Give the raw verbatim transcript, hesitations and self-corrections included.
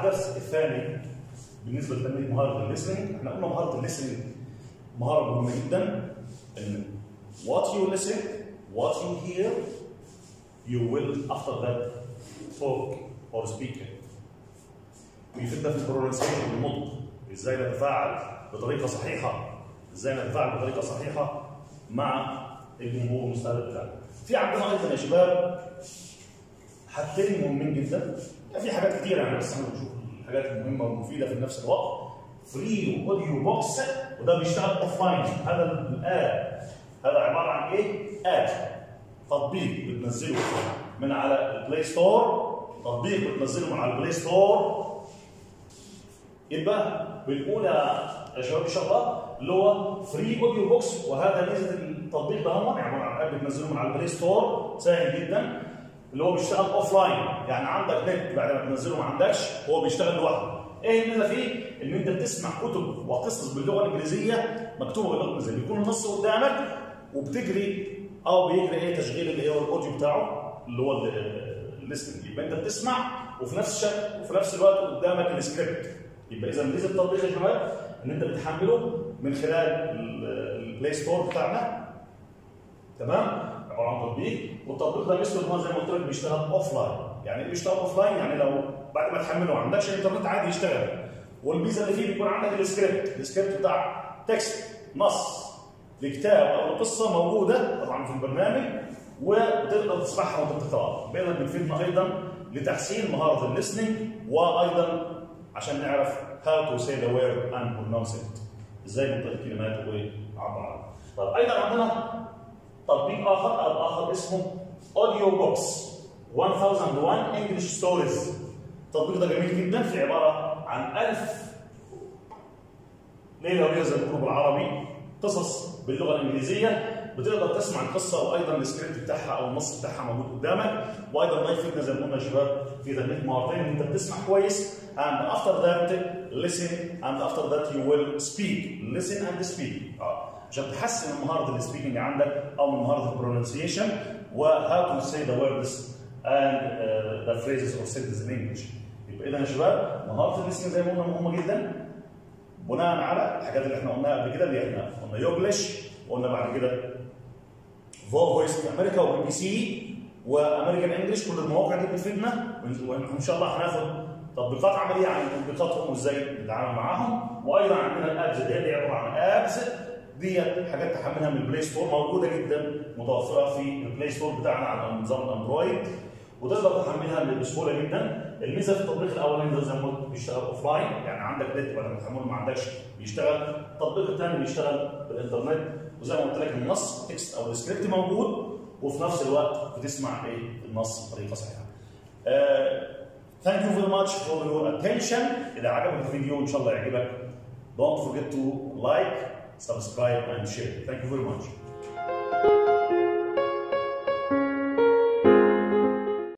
الدرس الثاني بالنسبه لتنميه مهاره الليسننج. احنا قلنا مهاره الليسننج مهاره مهمه جدا، ان what you listen, what you hear, you will after that talk or speak. ويفيدنا في البرونسيشن، النطق، ازاي نتفاعل بطريقه صحيحه، ازاي نتفاعل بطريقه صحيحه مع الجمهور المستهدف بتاعنا. في عندنا ايضا يا شباب حاجتين مهمين جدا، في حاجات كتير يعني بس احنا بنشوف الحاجات المهمه والمفيده في نفس الوقت. فري اوديو بوكس، وده بيشتغل اوف لاين. هذا الاب هذا عباره عن ايه؟ اب تطبيق بتنزله من على البلاي ستور، تطبيق بتنزله من على البلاي ستور. يبقى بنقول يا شباب ان شاء الله اللي هو فري اوديو بوكس، وهذا ميزه التطبيق ده هم عباره عن اب بتنزله من على البلاي ستور، سهل جدا، اللي هو بيشتغل اوف لاين، يعني عندك نت بعد ما تنزله ما عندكش، هو بيشتغل لوحده. ايه الميزه فيه؟ ان انت بتسمع كتب وقصص باللغه الانجليزيه مكتوبه باللغه الانجليزيه، بيكون النص قدامك وبتجري او بيجري ايه تشغيل اللي هو الاوديو بتاعه اللي هو الليستنج. يبقى انت بتسمع وفي نفس الشكل وفي نفس الوقت قدامك السكريبت. يبقى اذا ميزه التطبيق يا شباب ان انت بتحمله من خلال البلاي ستور بتاعنا، تمام؟ عباره عن تطبيق، والتطبيق ده مثل ما زي ما قلت لك بيشتغل اوف لاين. يعني ايه بيشتغل اوف لاين؟ يعني لو بعد ما تحمله ما عندكش انترنت عادي يشتغل. والميزه اللي فيه بيكون عندك السكريبت، السكريبت بتاع تكست، نص لكتاب او قصه موجوده طبعا في البرنامج، وتقدر تسمعها وانت بتقراها. بيقدر بتفيدنا ايضا لتحسين مهاره الليسننج، وايضا عشان نعرف how to say the word and pronounce it، ازاي ننطق الكلمات ونعبر عنها. طيب ايضا عندنا تطبيق اخر او اخر اسمه اوديو بوكس ألف وواحد انجلش ستوريز. التطبيق ده جميل جدا، في عباره عن ألف ليله وليله زي ما بيقولوا بالعربي، قصص باللغه الانجليزيه، بتقدر تسمع القصه وايضا السكريبت بتاعها او النص بتاعها موجود قدامك. وايضا ما يفيدنا زي ما قلنا يا شباب في تنميه مهارتين، ان انت بتسمع كويس and after that listen and after that you will speak. listen and speak. اه عشان تحسن من مهاره السبيكنج عندك او من مهاره البرونسيشن و how to say the words and uh, the phrases or sentences in English. يبقى اذا يا شباب مهاره الليسننج زي ما قلنا مهمه جدا، بناء على الحاجات اللي احنا قلناها قبل كده، اللي احنا قلنا يوجلش، وقلنا بعد كده فويس في امريكا وبي بي سي وامريكان انجلش. كل المواقع دي بتفيدنا، وان شاء الله هناخد تطبيقات عمليه عن تطبيقاتهم وازاي نتعامل معاهم. وايضا عندنا الابز دي اللي عباره عن ابز دي حاجات تحملها من البلاي ستور، موجوده جدا متوفره في البلاي ستور بتاعنا على نظام الاندرويد، وتقدر تحملها بسهوله جدا. الميزه في التطبيق الاولاني ده زي ما قلت بيشتغل اوف لاين، يعني عندك نت بعد ما تحمله ما عندكش بيشتغل. التطبيق الثاني بيشتغل بالانترنت، وزي ما قلت لك النص تكست او السكريبت موجود، وفي نفس الوقت بتسمع ايه النص بطريقه صحيحه. uh, Thank you very much for your attention. إذا عجبك الفيديو إن شاء الله يعجبك. Don't forget to like, subscribe and share. Thank you very much.